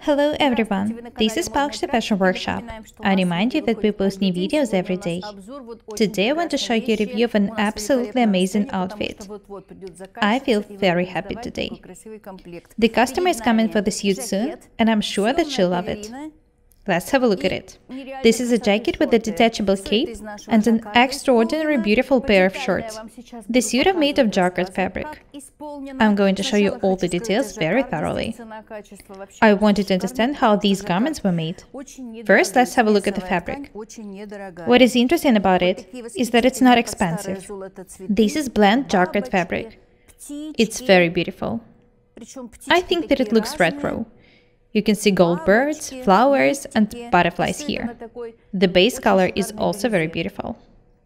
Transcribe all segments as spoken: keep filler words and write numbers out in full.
Hello everyone, this is Paukshte Fashion Workshop. I remind you that we post new videos every day. Today I want to show you a review of an absolutely amazing outfit. I feel very happy today. The customer is coming for the suit soon, and I'm sure that she'll love it. Let's have a look at it. This is a jacket with a detachable cape and an extraordinary beautiful pair of shorts. The suit is made of Jacquard fabric. I'm going to show you all the details very thoroughly. I want you to understand how these garments were made. First, let's have a look at the fabric. What is interesting about it is that it's not expensive. This is blend Jacquard fabric. It's very beautiful. I think that it looks retro. You can see gold birds, flowers, and butterflies here. The base color is also very beautiful.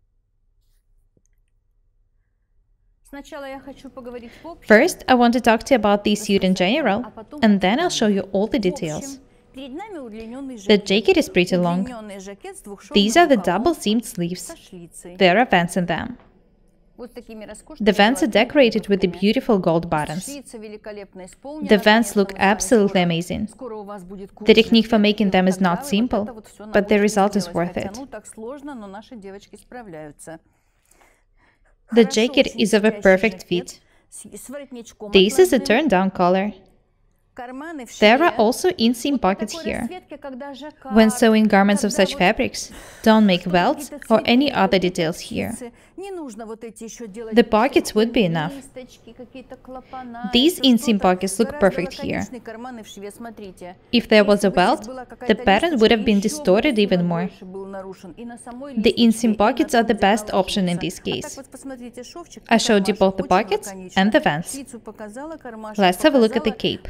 First, I want to talk to you about this suit in general, and then I'll show you all the details. The jacket is pretty long. These are the double-seamed sleeves. There are vents in them. The vents are decorated with the beautiful gold buttons. The vents look absolutely amazing. The technique for making them is not simple, but the result is worth it. The jacket is of a perfect fit. This is a turn-down collar. There are also inseam pockets here. When sewing garments of such fabrics, don't make welts or any other details here. The pockets would be enough. These inseam pockets look perfect here. If there was a welt, the pattern would have been distorted even more. The inseam pockets are the best option in this case. I showed you both the pockets and the vents. Let's have a look at the cape.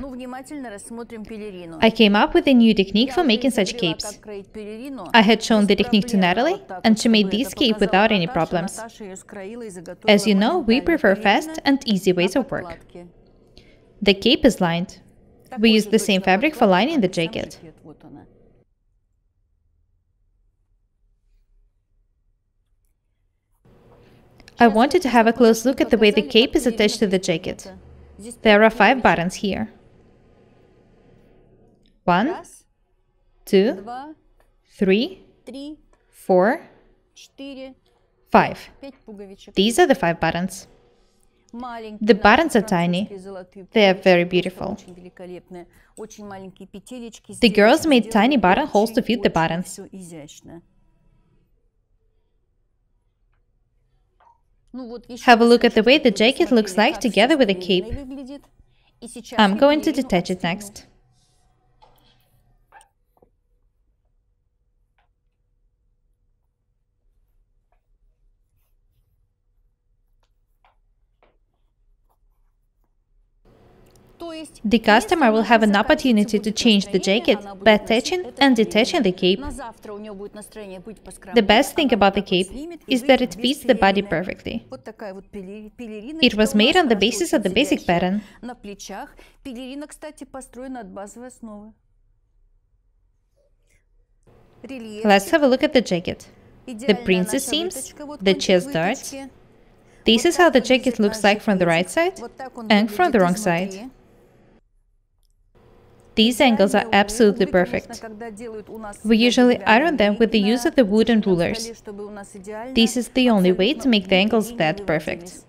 I came up with a new technique for making such capes. I had shown the technique to Natalie, and she made this cape without any problems. As you know, we prefer fast and easy ways of work. The cape is lined. We used the same fabric for lining the jacket. I wanted to have a close look at the way the cape is attached to the jacket. There are five buttons here. One, two, three, four, five. These are the five buttons. The buttons are tiny. They are very beautiful. The girls made tiny buttonholes to fit the buttons. Have a look at the way the jacket looks like together with the cape. I'm going to detach it next. The customer will have an opportunity to change the jacket by attaching and detaching the cape. The best thing about the cape is that it fits the body perfectly. It was made on the basis of the basic pattern. Let's have a look at the jacket. The princess seams, the chest darts. This is how the jacket looks like from the right side and from the wrong side. These angles are absolutely perfect. We usually iron them with the use of the wooden rulers. This is the only way to make the angles that perfect.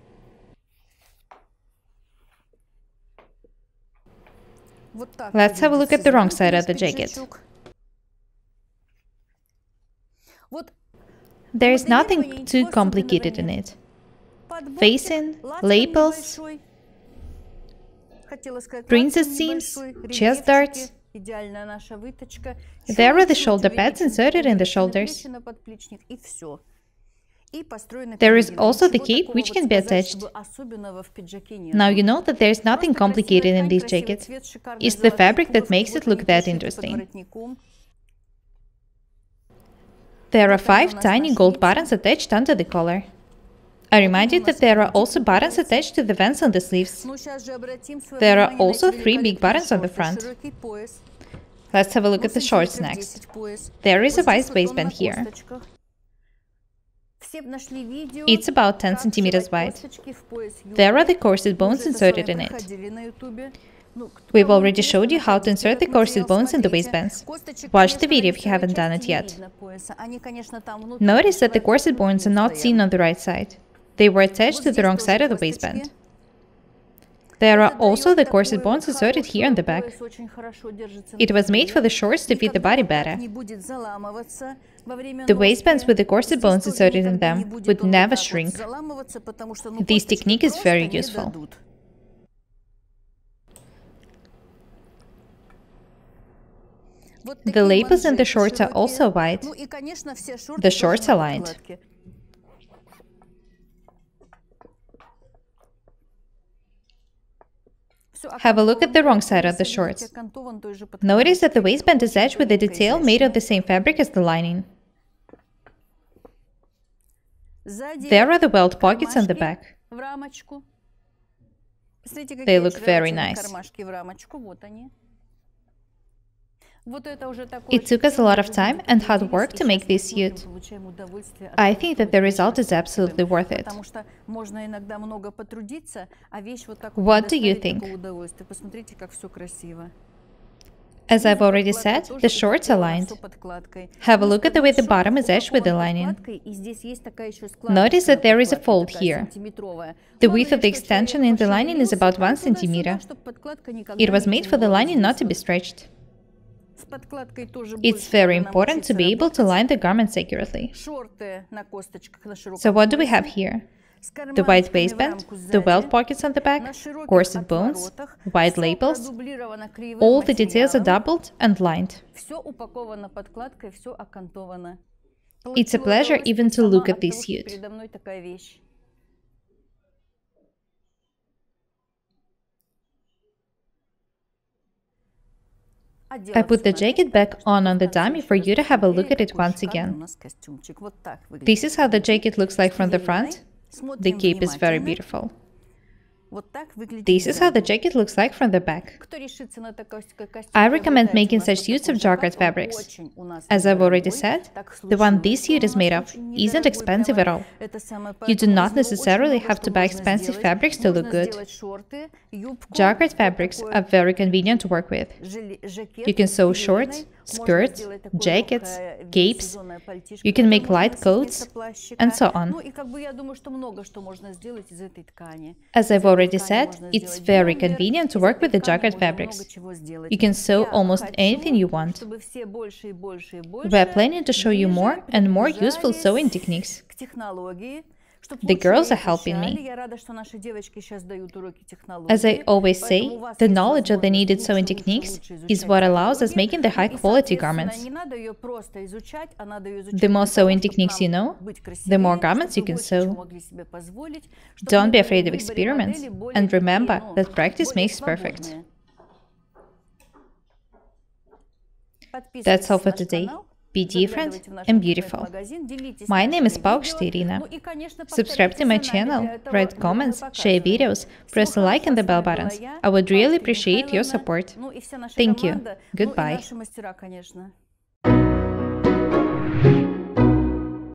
Let's have a look at the wrong side of the jacket. There is nothing too complicated in it. Facing, lapels, princess seams, chest darts. There are the shoulder pads inserted in the shoulders. There is also the cape which can be attached. Now you know that there is nothing complicated in this jacket. It's the fabric that makes it look that interesting. There are five tiny gold buttons attached under the collar. I remind you that there are also buttons attached to the vents on the sleeves. There are also three big buttons on the front. Let's have a look at the shorts next. There is a wide waistband here. It's about ten centimeters wide. There are the corset bones inserted in it. We've already showed you how to insert the corset bones in the waistbands. Watch the video if you haven't done it yet. Notice that the corset bones are not seen on the right side. They were attached to the wrong side of the waistband. There are also the corset bones inserted here on the back. It was made for the shorts to fit the body better. The waistbands with the corset bones inserted in them would never shrink. This technique is very useful. The lapels in the shorts are also wide. The shorts are lined. Have a look at the wrong side of the shorts. Notice that the waistband is edged with a detail made of the same fabric as the lining. There are the welt pockets on the back. They look very nice. It took us a lot of time and hard work to make this suit. I think that the result is absolutely worth it. What do you think? As I've already said, the shorts are lined. Have a look at the way the bottom is edged with the lining. Notice that there is a fold here. The width of the extension in the lining is about one centimeter. It was made for the lining not to be stretched. It's very important to be able to line the garments accurately. So what do we have here? The wide waistband, the welt pockets on the back, corset bones, wide lapels. All the details are doubled and lined. It's a pleasure even to look at this suit. I put the jacket back on on the dummy for you to have a look at it once again. This is how the jacket looks like from the front. The cape is very beautiful. This is how the jacket looks like from the back. I recommend making such suits of Jacquard fabrics. As I've already said, the one this suit is made of isn't expensive at all. You do not necessarily have to buy expensive fabrics to look good. Jacquard fabrics are very convenient to work with. You can sew shorts, skirts, jackets, capes. You can make light coats, and so on. As I've already said, it's very convenient to work with the Jacquard fabrics. You can sew almost anything you want. We're planning to show you more and more useful sewing techniques. The girls are helping me. As I always say, the knowledge of the needed sewing techniques is what allows us making the high-quality garments. The more sewing techniques you know, the more garments you can sew. Don't be afraid of experiments, and remember that practice makes perfect. That's all for today. Be different and beautiful. My name is Paukshte Irina. Subscribe to my channel, write comments, share videos, press a like and the bell buttons. I would really appreciate your support. Thank you. Goodbye.